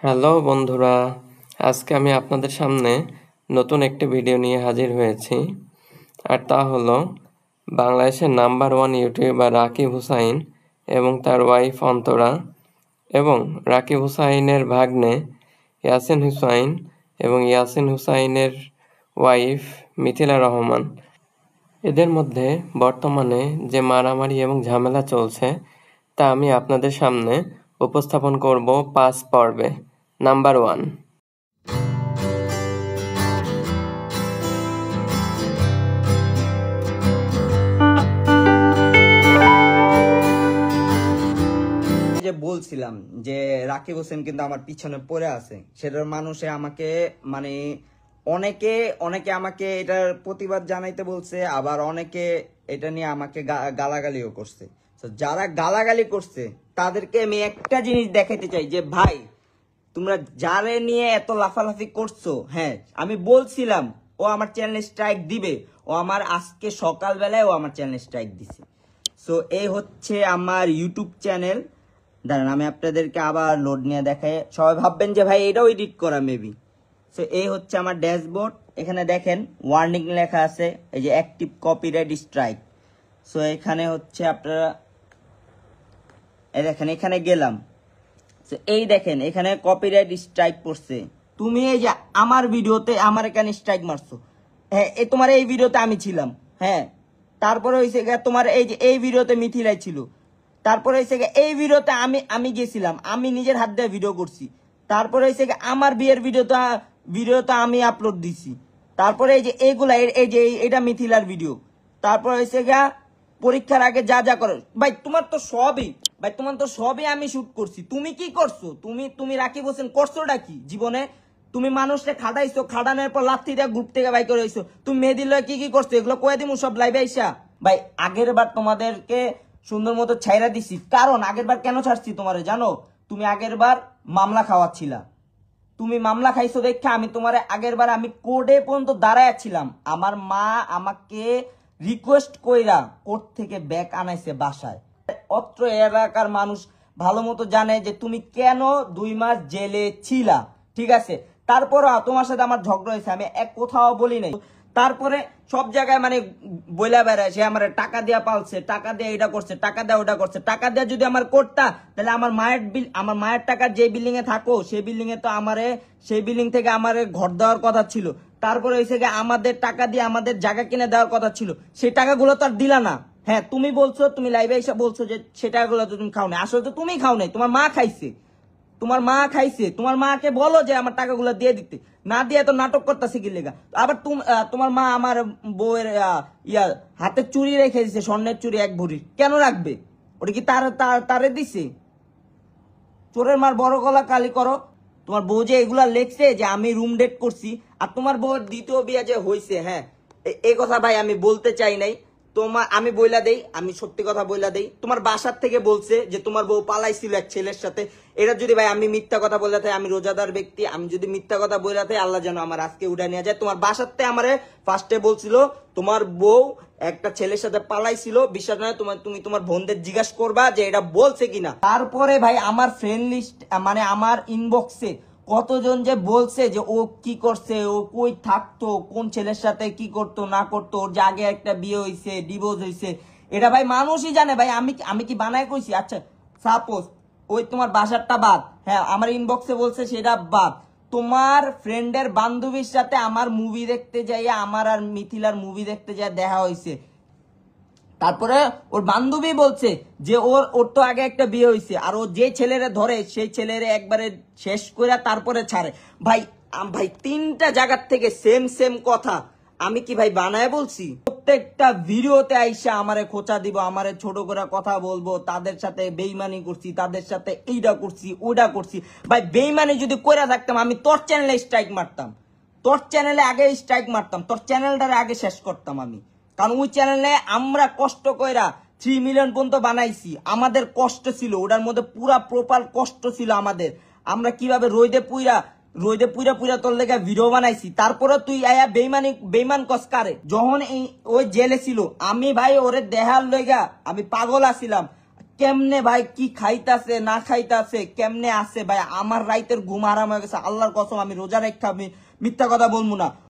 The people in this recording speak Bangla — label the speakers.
Speaker 1: হ্যালো বন্ধুরা, আজকে আমি আপনাদের সামনে নতুন একটি ভিডিও নিয়ে হাজির হয়েছি। আর তা হলো বাংলাদেশের নাম্বার 1 ইউটিউবার রাকিব হুসাইন এবং তার ওয়াইফ অন্তরা এবং রাকিব হুসাইনের ভাগ্নে ইয়াসিন হুসাইন এবং ইয়াসিন হুসাইনের ওয়াইফ মিথিলা রহমান। এদের মধ্যে বর্তমানে যে মারামারি এবং ঝামেলা চলছে তা আমি আপনাদের সামনে উপস্থাপন করব 5 পর্বে। নাম্বার 1।
Speaker 2: যে বলছিলাম যে রাকিব হোসেন কিন্তু আমার পিছনে পড়ে আছে, সেটার মানুষে আমাকে মানে অনেকে অনেকে আমাকে এটার প্রতিবাদ জানাইতে বলছে, আবার অনেকে এটা নিয়ে আমাকে গালাগালিও করছে। তো যারা গালাগালি করছে তাদেরকে আমি একটা জিনিস দেখাইতে চাই যে ভাই, তোমরা যারে নিয়ে এত লাফালাফি করছো, হ্যাঁ আমি বলছিলাম ও আমার চ্যানেলে স্ট্রাইক দিবে, ও আমার আজকে সকালবেলায় ও আমার চ্যানেলে স্ট্রাইক দিছে। সো এই হচ্ছে আমার ইউটিউব চ্যানেল। দাঁড়ান আমি আপনাদেরকে আবার লোড নিয়ে দেখাই, সবাই ভাববেন যে ভাই এটাও এডিট করা মেবি। সো এই হচ্ছে আমার ড্যাশবোর্ড, এখানে দেখেন ওয়ার্নিং লেখা আছে, এই যে অ্যাক্টিভ কপিরাইট স্ট্রাইক। সো এখানে হচ্ছে আপনারা এই দেখেন, এখানে গেলাম, এই দেখেন এখানে কপিরাইট স্ট্রাইক পড়ছে। তুমি এই যে আমার ভিডিওতে আমার এখানে স্ট্রাইক মারছো, হ্যাঁ তোমার এই ভিডিওতে আমি ছিলাম, হ্যাঁ তারপরে হয়েছে তোমার এই যে এই ভিডিওতে মিথিলাই ছিল, তারপরে হয়েছে এই ভিডিওতে আমি গেছিলাম, আমি নিজের হাত দিয়ে ভিডিও করছি, তারপরে হয়েছে আমার বিয়ের ভিডিওটা আমি আপলোড দিছি, তারপরে এই যে এইগুলা এই যে এটা মিথিলার ভিডিও, তারপরে হয়েছে পরীক্ষার আগে যা যা করো ভাই, তোমার তো সবই আমি শুট করছি। তুমি কি করছো? তুমি রাকিব হোসেন করছোটা কি জীবনে? তুমি মানুষকে খাটাইছো, খাটানোর পর লাথি দিয়ে গ্রুপ থেকে বাই করে হইছো। তুমি মেয়েদের লয় কি কি করছো এগুলো কয়ে দিমু সব লাইভে আইসা। ভাই আগের বার তোমাদেরকে সুন্দর মতো ছাইরা দিছি, কারণ আগের বার কেন ছাড়ছি তোমারে জানো? তুমি আগের বার মামলা খাওয়াচ্ছিলা, তুমি মামলা খাইছো দেখে আমি তোমার আগের বার আমি কোর্টে পর্যন্ত দাঁড়াইছিলাম, আমার মা আমাকে রিকোয়েস্ট কইরা কোর্ট থেকে ব্যাক আনাইছে বাসায়। অত্র এলাকার মানুষ ভালো মতো জানে যে তুমি কেন 2 মাস জেলে ছিলা, ঠিক আছে? তারপরও তোমার সাথে আমার ঝগড়া হয়েছে, আমি এক কোথাও বলি নাই। তারপরে সব জায়গায় মানে বইলা বেড়ায় সে আমার টাকা দিয়া পালছে, টাকা দিয়ে এটা করছে, টাকা দেওয়া ওটা করছে। টাকা দেওয়া যদি আমার করতা তাহলে আমার মায়ের টাকা যে বিল্ডিং এ থাকো সেই বিল্ডিং এ তো আমারে, সেই বিল্ডিং থেকে আমারে ঘর দেওয়ার কথা ছিল। তারপরে হয়েছে আমাদের টাকা দিয়ে আমাদের জায়গা কিনে দেওয়ার কথা ছিল, সেই টাকাগুলো তো আর দিলা না। হ্যাঁ তুমি বলছো, তুমি লাইভে এসে বলছো যে সে টাকাগুলো তো তুমি খাও নাই, আসলে তো তুমি খাও নাই, তোমার মা খাইছে, তোমার মা খাইছে। তোমার মাকে বলো যে আমার টাকাগুলো দিয়ে দিতে, না দিয়ে তো নাটক করতেছে কি লেগা। আবার তোমার মা আমার বউয়ের হাতের চুরি রেখে দিছে, স্বর্ণের চুরি 1 ভরি, কেন রাখবে? ওটা কি তারে দিছে? চোরের মার বড় গলা কালি করো। তোমার বউ যে এগুলা লেখছে যে আমি রুম ডেট করছি, আর তোমার বউয়ের দ্বিতীয় বিয়ে যে হয়েছে, হ্যাঁ এই কথা ভাই আমি বলতে চাই নাই। আমি বইলা দেই, আমি সত্যি কথা বইলা দেই, তোমার বাসার থেকে বলছে যে তোমার বউ পালাইছিল এক ছেলের সাথে। এটা যদি ভাই আমি মিথ্যা কথা বলে থাকি, আমি রোজাদার ব্যক্তি, আমি যদি মিথ্যা কথা বলে থাকি আল্লাহ যেন আমার আজকে উঠে নিয়ে যায়। তোমার বাসার থেকে আমারে ফার্স্টে বলছিল তোমার বউ একটা ছেলের সাথে পালাইছিল, বিশ্বাস নয় তুমি তোমার বোনদের জিজ্ঞাসা করবা যে এটা বলছে কিনা। তারপরে ভাই আমার ফ্রেন্ড লিস্ট মানে আমার ইনবক্সে কতজন যে বলছে যে ও কি করছে, ও কই থাকতো, কোন ছেলের সাথে কি করতো না করতো, ওর যে আগে একটা বিয়ে হয়েছে, ডিভোর্স হয়েছে, এটা ভাই মানুষই জানে ভাই। আমি কি বানায় কইছি? আচ্ছা সাপোজ ওই তোমার বাসারটা বাদ, হ্যাঁ আমার ইনবক্সে বলছে সেটা বাদ, তোমার ফ্রেন্ডের বান্ধবীর সাথে আমার মুভি দেখতে যাই, আমার আর মিথিলার মুভি দেখতে যাই দেখা হয়েছে। তারপরে ওর বান্ধবী বলছে যে ওর তো আগে একটা বিয়ে হয়েছে, আর ও যে ছেলেরে ধরে সেই ছেলেরে একবারে শেষ করে তারপরে ছাড়ে। ভাই 3টা জায়গার থেকে সেম কথা। আমি কি ভাই বানায় বলছি? প্রত্যেকটা ভিডিওতে আইসা আমারে খোঁচা দিব, আমারে ছোট করে কথা বলবো, তাদের সাথে বেইমানি করছি, তাদের সাথে এইটা করছি ওইটা করছি। ভাই বেইমানি যদি করে থাকতাম আমি তোর চ্যানেলে স্ট্রাইক মারতাম, তোর চ্যানেলে আগে স্ট্রাইক মারতাম, তোর চ্যানেলটারে আগে শেষ করতাম আমি। কারণ ওই চ্যানেলে আমরা কষ্ট কইরা 3 মিলিয়ন পর্যন্ত বানাইছি, আমাদের কষ্ট ছিল, ওটার মধ্যে পুরা প্রপার কষ্ট ছিল আমাদের। আমরা কিভাবে রোদে পুইরা তোর লেগে ভিডিও বানাইছি। তারপরে তুই আয়া বেইমান কসকারে যখন ওই জেলে ছিল, আমি ভাই ওরে দেহার লইগা আমি পাগল আছিলাম। কেমনে ভাই কি খাইতাছে না খাইতাছে কেমনে আছে ভাই, আমার রাইতের ঘুম আরাম হয়ে গেছে। আল্লাহর কসম আমি রোজা রেখা আমি মিথ্যা কথা বলবো না।